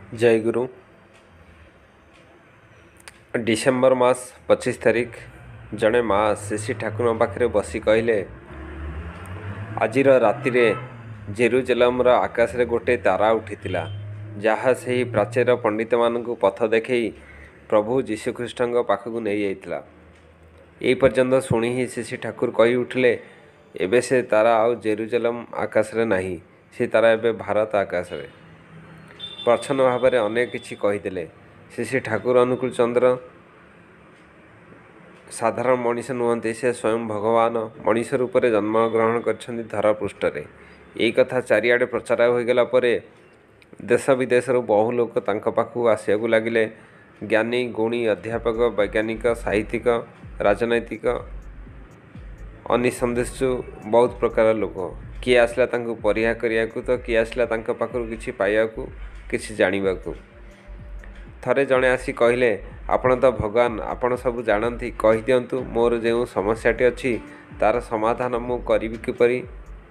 जय गुरु। डिसेम्बर मास 25 तारिख जड़े माँ श्री ठाकुर पाखे बसी कहले आजिर राति जेरुजेलम आकाश रे गोटे तारा उठीला जहाँ से ही प्राचीर पंडित मानू पथ देखई प्रभु जीशुख्रीष्ट पाखक नहीं जाइथिला। यही पर्यंत शुणी ही श्री ठाकुर कही उठिले एबे से तारा आउ जेरुजेलम आकाश रे नहीं, से तारा एबे भारत आकाश रे। प्रच्छन्न भाव में अनेक किछि कहीदेले। श्री ठाकुर अनुकूल चंद्र साधारण मनीष नुहंती, से स्वयं भगवान मनीष रूप में जन्म ग्रहण कर धरा पृष्ठ रे। यही कथा चारिआडे प्रचार होगला परे देश विदेश बहु लोक तांको पाखु आसियाकु लागिले। ज्ञानी गुणी अध्यापक वैज्ञानिक साहित्यिक राजनैतिक अनिसंदेशु बहुत प्रकार लोक किए आसला तांको परीक्षा करियाकु, तो किए आसला तांको पाखरु किछि पाइयाकु किछि जानिबाकु। थरे जड़े आसी कहले आपण तो भगवान आपण सब जानती, कही दिंतु मोर जो समस्याटी अच्छी तार समाधान मु करी किपरि।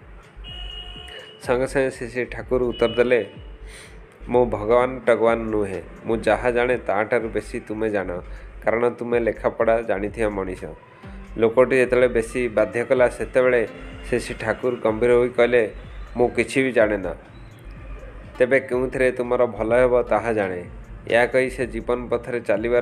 संगे संगे श्री ठाकुर उत्तर देले मो भगवान टगवान नुहे, मु जहाँ जाने ताठारु बेसी तुमे जान, कारण तुमे लेखापढ़ा जानी मनीष। लोकटी जिते बेसी बाध्य कला सेतेबेले श्री ठाकुर गंभीर होई कहले मु किछि भी जाने ना, तेबे केउथिरे तुमर भल हेब ताहा जाने। या कही से जीवन पथरे चलिबार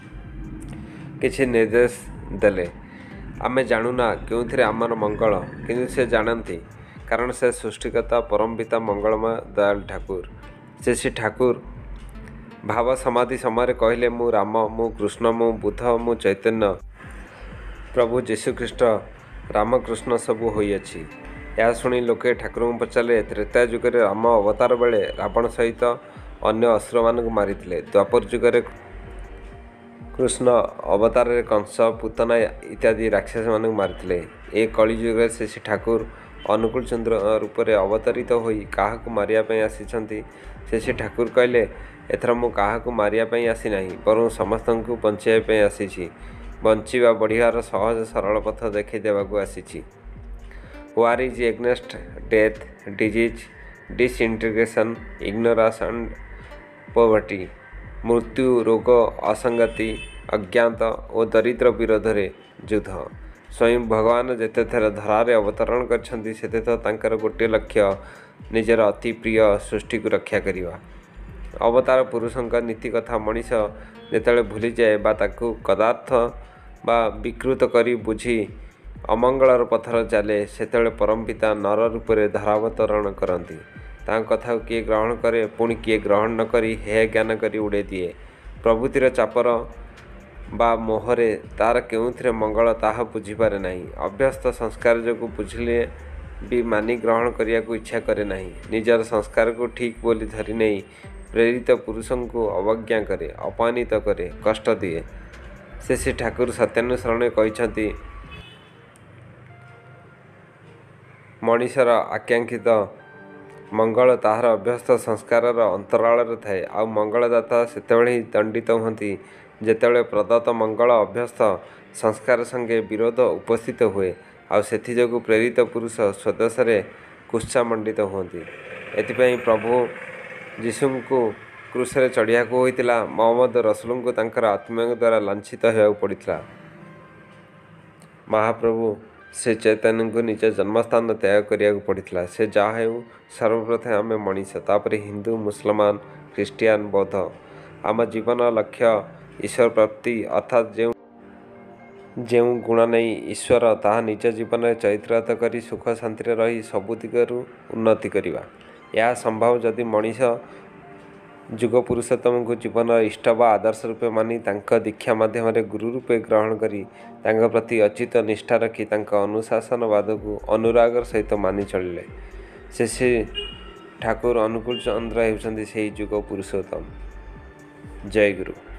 किछि निर्देश देले। आमे जानुना केउथिरे आमर मंगल, किंतु से जानती, कारण से सृष्टिकर्ता परमपिता मंगलमय दयाल ठाकुर। श्री ठाकुर भाव समाधि समय कहले मु राम, मु कृष्ण, मु बुद्ध, मु चैतन्य, प्रभु जीशुख्रीष्ट रामकृष्ण सबू होइअछि। यह शुणी लोके ठाकुर को पचारे त्रेता जुगे राम अवतार बेले रावण सहित अन्य असुर मानक मारिथिले। द्वापर जुगे कृष्ण अवतार कंस पूतना इत्यादि राक्षस मानक मारिथिले। ए कली जुगे श्री ठाकुर अनुकूल चंद्र रूप में अवतरित होई काहाकु मारिया पई आसीछंती। श्री ठाकुर कहले एथर मु काहाकु मारिया पई आसी नाही, बरं समस्तंकु बंचाइबा पई आसीछि। बंचिबा बढ़ियार सहज सरल पथ देखै देबाकु आसीछि। War is against death, disease, disintegration, ignorance and poverty. मृत्यु, रोग, असंगति, अज्ञात और दरिद्र विरोध रे युद्ध। स्वयं भगवान जेते थर धरारे अवतरण करछंती सेते तो तांकर गोटे लक्ष्य निजर अति प्रिय सृष्टि को रक्षा करिवा। अवतार पुरुषंक नीति कथा मनीष जेतेले भूली जाए बा ताकु कदार्थ बा विकृत करी बुझी अमंगलर पथर चले, सेतेले परमपिता नर रूप में धरावतरण करती। कथा किए ग्रहण करे पुणी किए ग्रहण न करी हे ज्ञान करी उड़े दिए। प्रभुतिर चापर बा मोहरे तार केउथिरे मंगल ताहा बुझीपारे नहीं। अभ्यस्त संस्कार जो बुझिले भी मानी ग्रहण करिया को इच्छा करे नहीं। निजर संस्कार को ठीक बोली धरी नहीं प्रेरित पुरुषों को अवज्ञा करे, अपमानित करे, कष्ट दिए। श्री ठाकुर सत्यानुसरण कहते मनीषर आकांक्षित मंगल ताहार अभ्यस्त संस्कार अंतराल थाए। आ मंगलदाता सेतेबेले ही दंडित होती जेतेबेले प्रदत्त मंगल अभ्यस्त संस्कार संगे विरोध उपस्थित हुए। आ सेथि जोगु प्रेरित पुरुष स्वदेश रे कुत्सा मंडित होती। एथिपाई प्रभु जीशु को क्रूस रे चढ़िया को होइतिला। मोहम्मद रसूल को तांकर आत्मा द्वारा लांछित होया पड़िथिला। महाप्रभु से चैतन्य को निज जन्मस्थान त्याग करिया पड़िथिला। से जहाँ हेउ सर्वप्रथम आम मनीष, तापर हिंदू, मुसलमान, ख्रीस्टियान, बौद्ध। आम जीवन लक्ष्य ईश्वर प्राप्ति, अर्थात जो गुण नहीं ईश्वर ताहा निज जीवन में चरित्रगत करी सुख शांति रही सबु दिगरु उन्नति करिवा। यह संभव जदि मनीष जुग पुरुषोत्तम को जीवन इष्ट व आदर्श रूपे मानी तांका दीक्षा माध्यम गुरु रूपे ग्रहण करी तांका प्रति अचित निष्ठा रखी तांका अनुशासनवाद को अनुरागर सहित मानि चलिले। श्री ठाकुर अनुकूल चंद्र हेउछंती सेही जुग पुरुषोत्तम। जय गुरु।